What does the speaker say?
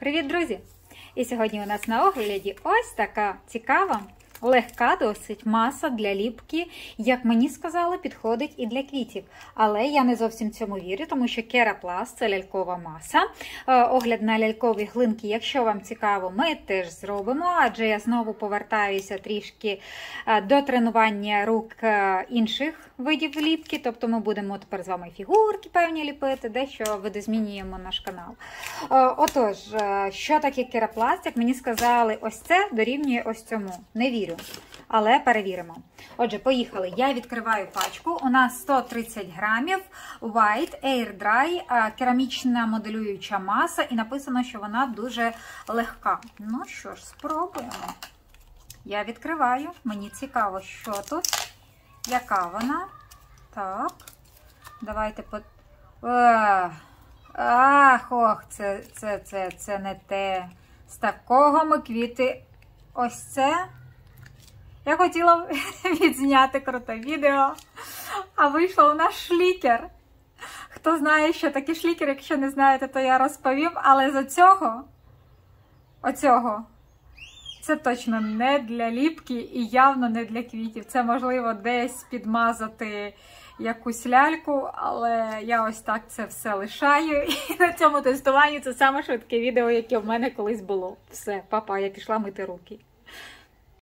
Привіт, друзі! І сьогодні у нас на огляді ось така цікава, легка досить маса для ліпки, як мені сказали, підходить і для квітів. Але я не зовсім цьому вірю, тому що Керапласт – це лялькова маса. Огляд на лялькові глинки, якщо вам цікаво, ми теж зробимо, адже я знову повертаюся трішки до тренування рук інших видів ліпки. Тобто ми будемо тепер з вами фігурки певні ліпити, дещо видозмінюємо наш канал. Отож, що таке Керапласт? Як мені сказали, ось це дорівнює ось цьому. Не вірю, але перевіримо. Отже, поїхали. Я відкриваю пачку. У нас 130 грамів White Air Dry, керамічна моделююча маса, і написано, що вона дуже легка. Ну що ж, спробуємо. Я відкриваю. Мені цікаво, що тут. Яка вона? Так. Давайте це не те. З такого ми квіти. Ось це. Я хотіла відзняти круте відео, а вийшов у нас шлікер. Хто знає, що таке шлікер, якщо не знаєте, то я розповім. Але з оцього, це точно не для ліпки і явно не для квітів. Це можливо десь підмазати якусь ляльку, але я ось так це все лишаю. І на цьому тестуванні це саме швидке відео, яке в мене колись було. Все, папа, я пішла мити руки.